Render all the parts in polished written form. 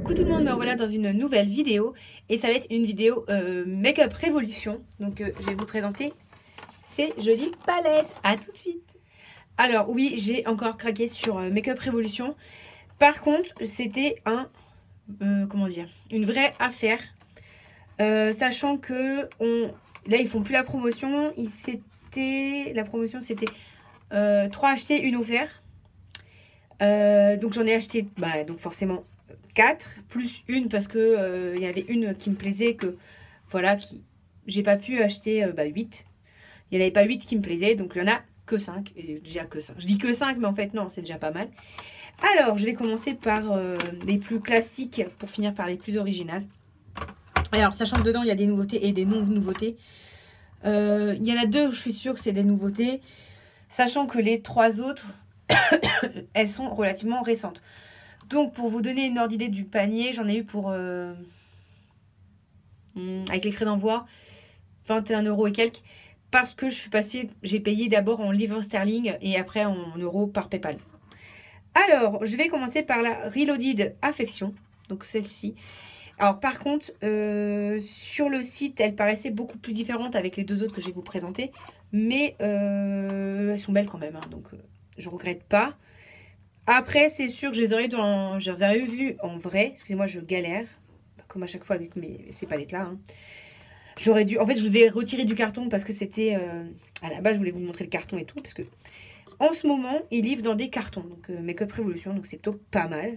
Coucou tout le monde, me revoilà dans une nouvelle vidéo et ça va être une vidéo Make-up Révolution. Donc je vais vous présenter ces jolies palettes. À tout de suite. Alors oui, j'ai encore craqué sur Make-up Révolution. Par contre, c'était comment dire, une vraie affaire. Sachant que là ils font plus la promotion. La promotion c'était 3 achetés, 1 offert. Donc j'en ai acheté donc forcément 4 plus une parce que il y avait une qui me plaisait, que voilà, j'ai pas pu acheter 8. Il n'y en avait pas 8 qui me plaisaient, donc il y en a que 5. Et déjà que 5. Je dis que 5, mais en fait non, c'est déjà pas mal. Alors je vais commencer par les plus classiques pour finir par les plus originales. Alors sachant que dedans il y a des nouveautés et des non-nouveautés. Il y en a 2 où je suis sûre que c'est des nouveautés, sachant que les 3 autres elles sont relativement récentes. Donc pour vous donner une ordre d'idée du panier, j'en ai eu pour avec les frais d'envoi 21 € et quelques, parce que j'ai payé d'abord en livres sterling et après en euros par PayPal. Alors je vais commencer par la Reloaded Affection, donc celle-ci. Alors par contre sur le site elle paraissait beaucoup plus différente avec les 2 autres que je vais vous présenter, mais elles sont belles quand même, hein, donc je regrette pas. Après, c'est sûr que je les aurais vues en vrai. Excusez-moi, je galère. Comme à chaque fois avec ces palettes-là. Hein. J'aurais dû... En fait, je vous ai retiré du carton parce que c'était... à la base, je voulais vous montrer le carton et tout. Parce que en ce moment, ils livrent dans des cartons. Donc, Make-up Révolution. Donc, c'est plutôt pas mal.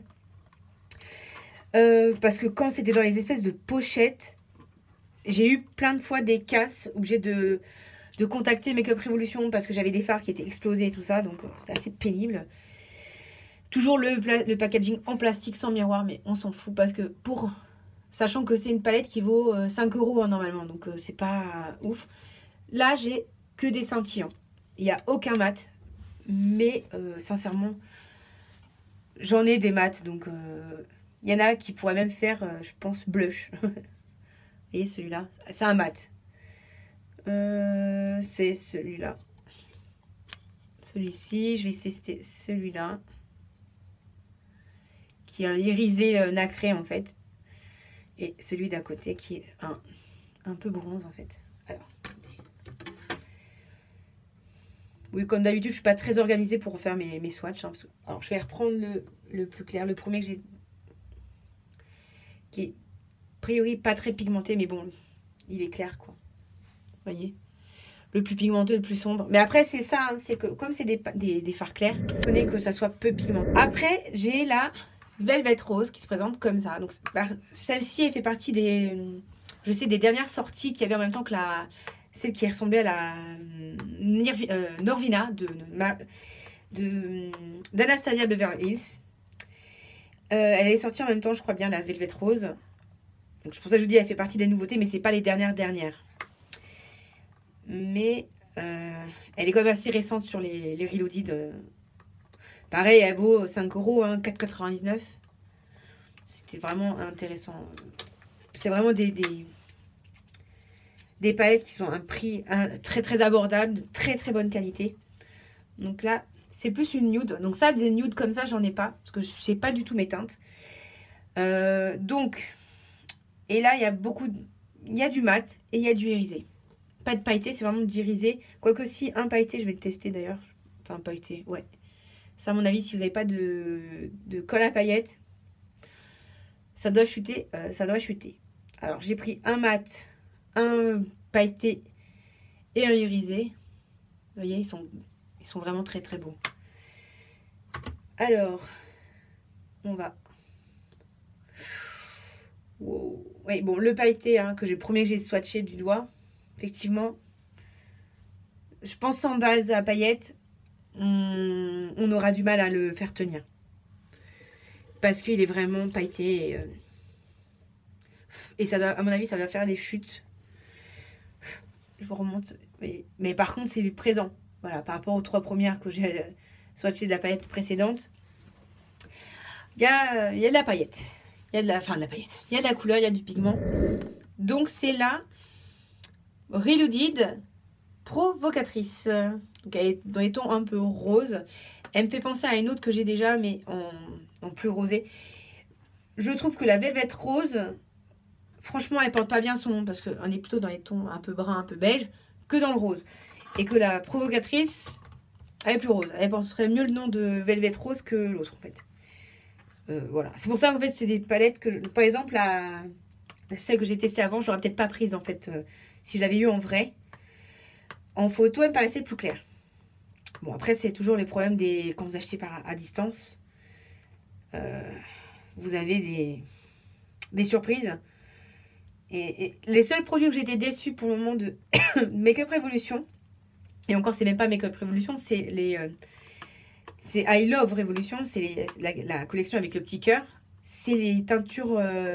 Parce que quand c'était dans les espèces de pochettes, j'ai eu plein de fois des casses obligées de contacter Make-up Révolution parce que j'avais des fards qui étaient explosés et tout ça. Donc, c'était assez pénible. Toujours le packaging en plastique sans miroir, mais on s'en fout parce que sachant que c'est une palette qui vaut 5 € hein, normalement, donc c'est pas ouf. Là, j'ai que des scintillants. Il n'y a aucun mat, mais sincèrement, j'en ai des mats, donc il y en a qui pourraient même faire, je pense, blush. Vous voyez celui-là, c'est un mat. C'est celui-là. Celui-ci, je vais tester celui-là, qui a irisé nacré en fait, et celui d'à côté qui est un peu bronze en fait. Alors, oui, comme d'habitude je suis pas très organisée pour faire mes swatchs, hein, alors je vais reprendre le plus clair, le premier que j'ai, qui est a priori pas très pigmenté, mais bon, il est clair quoi, vous voyez, le plus pigmenté, le plus sombre. Mais après c'est ça, hein, c'est que comme c'est des fards clairs, je connais que ça soit peu pigmenté. Après j'ai la Velvet Rose qui se présente comme ça. Donc celle-ci elle fait partie des dernières sorties qu'il y avait en même temps que celle qui ressemblait à la Norvina d'Anastasia Beverly Hills. Elle est sortie en même temps, je crois bien, la Velvet Rose. Donc c'est pour ça que je vous dis elle fait partie des nouveautés, mais c'est pas les dernières. Mais elle est quand même assez récente sur les Reloaded. Pareil, elle vaut 5 €, hein, 4,99 €. C'était vraiment intéressant. C'est vraiment des palettes qui sont à un prix très très abordable, de très très bonne qualité. Donc là, c'est plus une nude. Donc ça, des nudes comme ça, j'en ai pas, parce que je sais pas du tout mes teintes. Donc, et là, il y a du mat et il y a du irisé. Pas de pailleté, c'est vraiment du irisé. Quoique si, un pailleté, je vais le tester d'ailleurs. Enfin, un pailleté, ouais. Ça, à mon avis, si vous n'avez pas de colle à paillettes, ça doit chuter. Alors, j'ai pris un mat, un pailleté et un irisé. Vous voyez, ils sont vraiment très très beaux. Alors, on va... Wow. Oui, bon, le pailleté, hein, le premier que j'ai swatché du doigt, effectivement, je pense sans base à paillettes, on aura du mal à le faire tenir. Parce qu'il est vraiment pailleté. Et ça doit, à mon avis, ça va faire des chutes. Je vous remonte. Mais par contre, c'est présent. Voilà, par rapport aux 3 premières que j'ai swatchées de la paillette précédente. Il y a de la paillette. Il y a de la paillette. Il y a de la couleur, il y a du pigment. Donc, c'est la Reloaded Provocatrice. Donc elle est dans les tons un peu rose. Elle me fait penser à une autre que j'ai déjà, mais en plus rosé. Je trouve que la Velvet Rose, franchement, elle porte pas bien son nom parce qu'on est plutôt dans les tons un peu brun, un peu beige que dans le rose. Et que la provocatrice, elle est plus rose. Elle porterait mieux le nom de Velvet Rose que l'autre, en fait. Voilà. C'est pour ça, en fait, c'est des palettes que, par exemple, celle que j'ai testée avant, je l'aurais peut-être pas prise, en fait, si je l'avais eu en vrai. En photo, elle me paraissait plus claire. Bon, après, c'est toujours les problèmes quand vous achetez à distance. Vous avez des surprises. Et les seuls produits que j'étais déçue pour le moment de Makeup Revolution, et encore, c'est même pas Makeup Revolution, c'est c'est I Love Revolution, c'est la collection avec le petit cœur. C'est les teintures...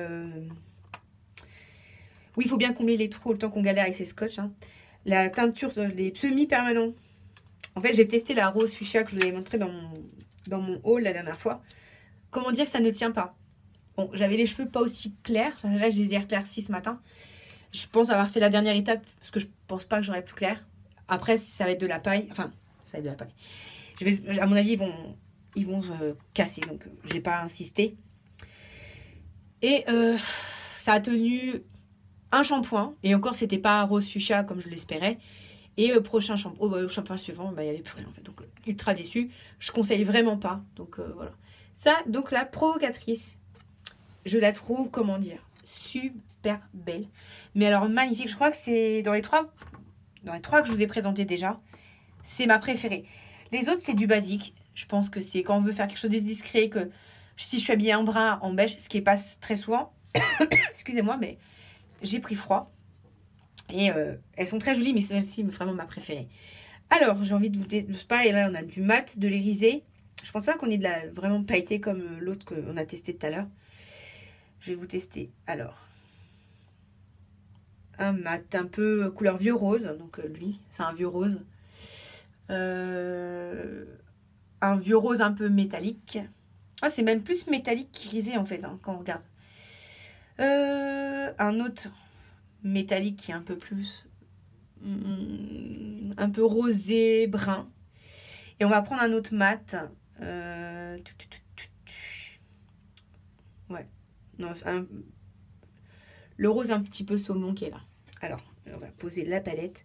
Oui, il faut bien combler les trous le temps qu'on galère avec ces scotch. Hein. La teinture, les semi-permanents. En fait, j'ai testé la rose fuchsia que je vous avais montré dans mon haul la dernière fois. Comment dire que ça ne tient pas? Bon, j'avais les cheveux pas aussi clairs. Là, je les ai éclaircis ce matin. Je pense avoir fait la dernière étape parce que je pense pas que j'aurai plus clair. Après, ça va être de la paille. Enfin, ça va être de la paille. À mon avis, ils vont casser. Donc, je vais pas insister. Et ça a tenu un shampoing. Et encore, c'était pas rose fuchsia comme je l'espérais. Et prochain shampoing, au shampoing suivant, il n'y avait plus rien en fait. Donc, ultra déçu. Je conseille vraiment pas. Donc, voilà. Ça, donc, la provocatrice, je la trouve, comment dire, super belle. Mais alors, magnifique. Je crois que c'est dans les trois que je vous ai présentés déjà, c'est ma préférée. Les autres, c'est du basique. Je pense que c'est quand on veut faire quelque chose de discret, que si je suis habillée en brun, en beige, ce qui passe très souvent. Excusez-moi, mais j'ai pris froid. Et elles sont très jolies, mais celle-ci est vraiment ma préférée. Alors, j'ai envie de vous tester. Et là, on a du mat, de l'irisé. Je pense pas qu'on ait de la vraiment pailleté comme l'autre qu'on a testé tout à l'heure. Je vais vous tester. Alors, un mat un peu couleur vieux rose. Donc, lui, c'est un vieux rose. Un vieux rose un peu métallique. Ah, c'est même plus métallique qu'irisé en fait, hein, quand on regarde. Un autre métallique qui est un peu plus... un peu rosé, brun. Et on va prendre un autre mat. Ouais. Non, le rose un petit peu saumon qui est là. Alors, on va poser la palette.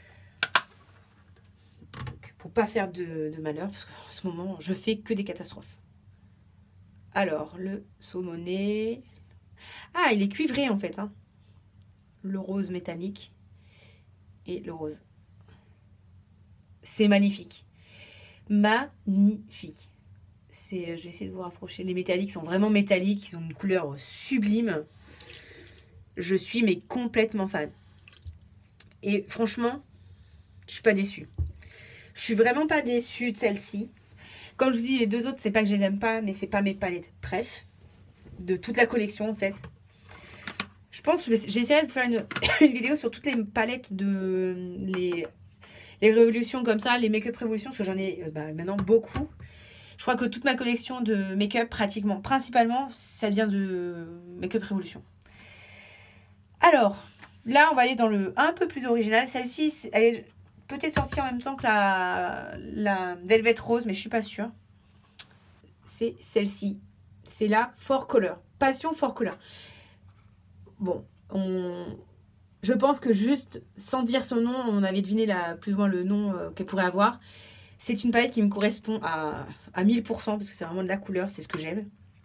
Donc, pour pas faire de malheur, parce qu'en ce moment, je fais que des catastrophes. Alors, le saumonné. Ah, il est cuivré en fait. Hein. Le rose métallique et le rose. C'est magnifique. Magnifique. Je vais essayer de vous rapprocher. Les métalliques sont vraiment métalliques. Ils ont une couleur sublime. Je suis mais complètement fan. Et franchement, je suis pas déçue. Je suis vraiment pas déçue de celle-ci. Comme je vous dis, les deux autres, c'est pas que je les aime pas, mais c'est pas mes palettes. Bref, de toute la collection en fait. Je pense que j'essaierai de faire une vidéo sur toutes les palettes de les révolutions comme ça, les make-up révolutions, parce que j'en ai maintenant beaucoup. Je crois que toute ma collection de make-up, principalement, ça vient de make-up révolution. Alors, là, on va aller dans le un peu plus original. Celle-ci, elle est peut-être sortie en même temps que la Velvet Rose, mais je suis pas sûre. C'est celle-ci. C'est la Four Color. Passion Four Color. Bon, je pense que juste sans dire son nom, on avait deviné plus ou moins le nom qu'elle pourrait avoir. C'est une palette qui me correspond à 1000%, parce que c'est vraiment de la couleur, c'est ce que j'aime.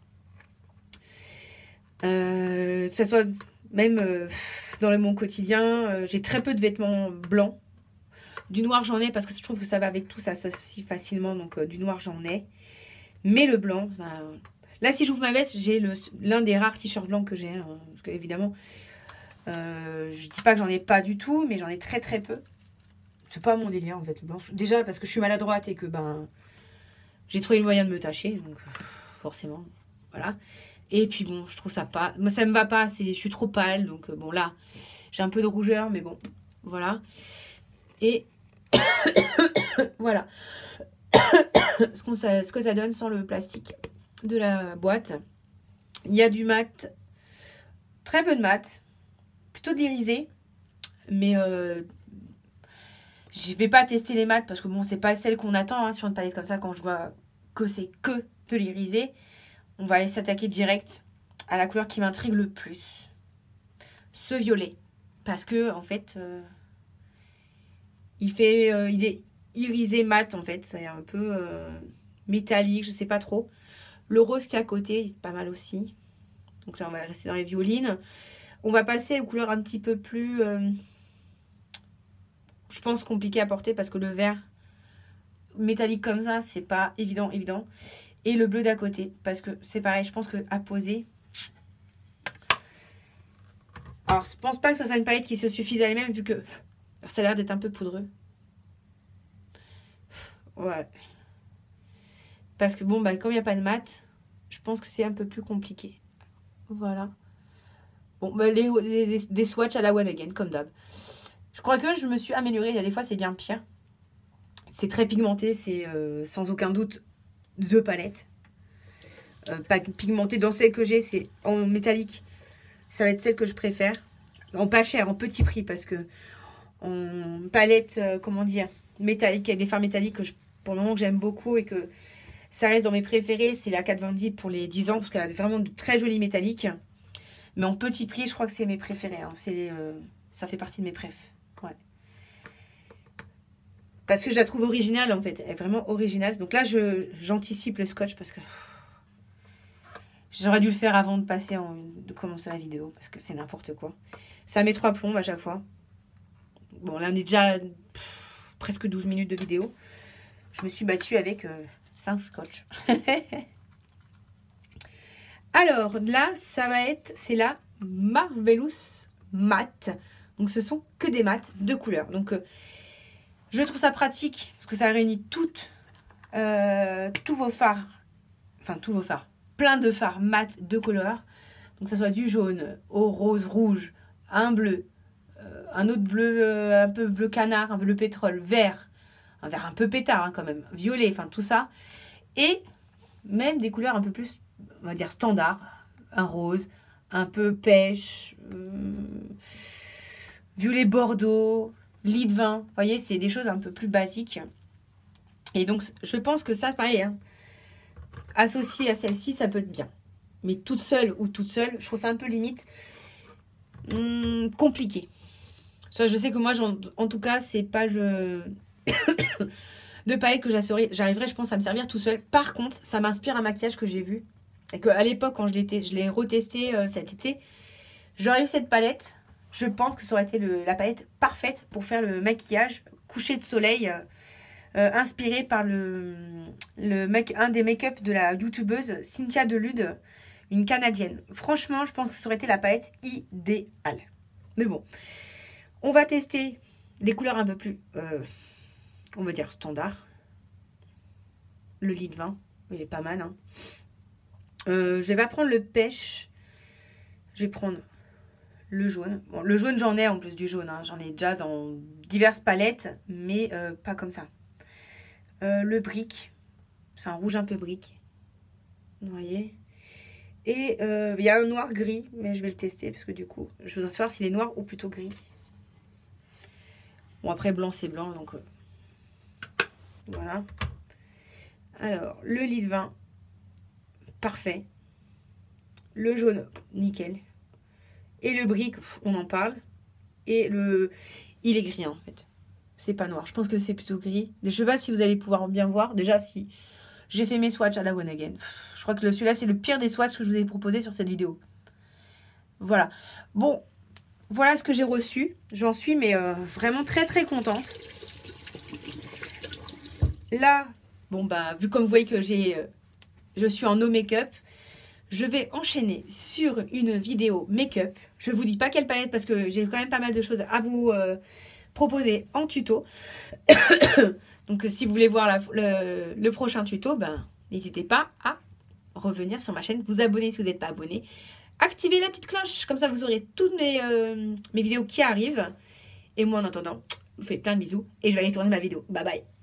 Que ce soit même dans mon quotidien, j'ai très peu de vêtements blancs. Du noir, j'en ai parce que je trouve que ça va avec tout, ça s'associe facilement, donc du noir, j'en ai. Mais le blanc, là, si j'ouvre ma veste, j'ai l'un des rares t-shirts blancs que j'ai. Hein, parce que, évidemment, je dis pas que j'en ai pas du tout, mais j'en ai très très peu. C'est pas mon délire, en fait, le blanc. Déjà, parce que je suis maladroite et que, j'ai trouvé le moyen de me tâcher. Donc, forcément, voilà. Et puis, bon, je trouve ça pas... Moi, ça me va pas, je suis trop pâle. Donc, bon, là, j'ai un peu de rougeur, mais bon, voilà. Et voilà. Ce que ça donne sans le plastique de la boîte. Il y a du mat, très peu de mat, plutôt d'irisé, mais je vais pas tester les mats parce que bon, c'est pas celle qu'on attend hein, sur une palette comme ça. Quand je vois que c'est que de l'irisé, on va aller s'attaquer direct à la couleur qui m'intrigue le plus. Ce violet. Parce que, en fait, il est irisé mat, en fait. C'est un peu métallique, je sais pas trop. Le rose qui est à côté, c'est pas mal aussi. Donc ça, on va rester dans les violines. On va passer aux couleurs un petit peu plus, je pense, compliquées à porter parce que le vert métallique comme ça, c'est pas évident. Et le bleu d'à côté, parce que c'est pareil, je pense qu'à poser... Alors, je pense pas que ce soit une palette qui se suffise à elle-même, vu que ça a l'air d'être un peu poudreux. Ouais. Parce que bon, bah, comme il n'y a pas de mat, je pense que c'est un peu plus compliqué. Voilà. Bon, bah, des swatchs à la One Again, comme d'hab. Je crois que je me suis améliorée. Il y a des fois, c'est bien pire. C'est très pigmenté. C'est sans aucun doute The palette. Pas pigmenté. Dans celle que j'ai, c'est en métallique. Ça va être celle que je préfère. En pas cher, en petit prix. Parce que en palette, comment dire, métallique, avec des fards métalliques pour le moment que j'aime beaucoup et que ça reste dans mes préférés. C'est la 420 pour les 10 ans. Parce qu'elle a vraiment de très jolis métalliques. Mais en petit prix, je crois que c'est mes préférés. Hein. Ça fait partie de mes préfs. Ouais. Parce que je la trouve originale, en fait. Elle est vraiment originale. Donc là, j'anticipe le scotch parce que... J'aurais dû le faire avant de commencer la vidéo. Parce que c'est n'importe quoi. Ça met 3 plombes à chaque fois. Bon, là, on est déjà presque 12 minutes de vidéo. Je me suis battue avec 5 scotch. Alors, là, c'est la Marvelous Matte. Donc, ce sont que des mattes de couleurs. Donc, je trouve ça pratique parce que ça réunit tous vos fards. Enfin, tous vos fards. Plein de fards mat de couleurs. Donc, ça soit du jaune au rose, rouge, un bleu, un autre bleu, un peu bleu canard, un bleu pétrole, vert, un vert un peu pétard hein, quand même, violet, enfin tout ça. Et même des couleurs un peu plus, on va dire, standard. Un rose, un peu pêche, violet bordeaux, lit de vin. Vous voyez, c'est des choses un peu plus basiques. Et donc, je pense que ça, pareil, hein, associé à celle-ci, ça peut être bien. Mais toute seule ou toute seule, je trouve ça un peu limite compliqué. Ça, je sais que moi, en tout cas, c'est pas le de palette que j'arriverai, je pense, à me servir tout seul. Par contre, ça m'inspire un maquillage que j'ai vu. Et qu'à l'époque, quand je l'ai retesté cet été, j'aurais eu cette palette. Je pense que ça aurait été la palette parfaite pour faire le maquillage coucher de soleil inspiré par un des make-up de la youtubeuse Cynthia Delude, une Canadienne. Franchement, je pense que ça aurait été la palette idéale. Mais bon, on va tester les couleurs un peu plus, on va dire, standard. Le lit de vin, il est pas mal. Hein. Je vais pas prendre le pêche. Je vais prendre le jaune. Bon, le jaune, j'en ai en plus du jaune. Hein. J'en ai déjà dans diverses palettes, mais pas comme ça. Le brick. C'est un rouge un peu brick. Vous voyez. Et il y a un noir gris, mais je vais le tester parce que du coup, je voudrais savoir s'il est noir ou plutôt gris. Bon, après, blanc, c'est blanc, donc voilà. Alors, le lit de vin, parfait. Le jaune, nickel. Et le brick, on en parle. Et il est gris, en fait. C'est pas noir. Je pense que c'est plutôt gris. Je sais pas si vous allez pouvoir bien voir. Déjà, si j'ai fait mes swatchs à la One Again. Je crois que celui-là, c'est le pire des swatchs que je vous ai proposé sur cette vidéo. Voilà. Bon, voilà ce que j'ai reçu. J'en suis mais vraiment très très contente. Là, bon bah, vu comme vous voyez que je suis en no make-up, je vais enchaîner sur une vidéo make-up. Je vous dis pas quelle palette parce que j'ai quand même pas mal de choses à vous proposer en tuto. Donc si vous voulez voir le prochain tuto, ben, n'hésitez pas à revenir sur ma chaîne, vous abonner si vous n'êtes pas abonné. Activez la petite cloche, comme ça vous aurez toutes mes vidéos qui arrivent. Et moi en attendant, je vous fais plein de bisous et je vais aller tourner ma vidéo. Bye bye.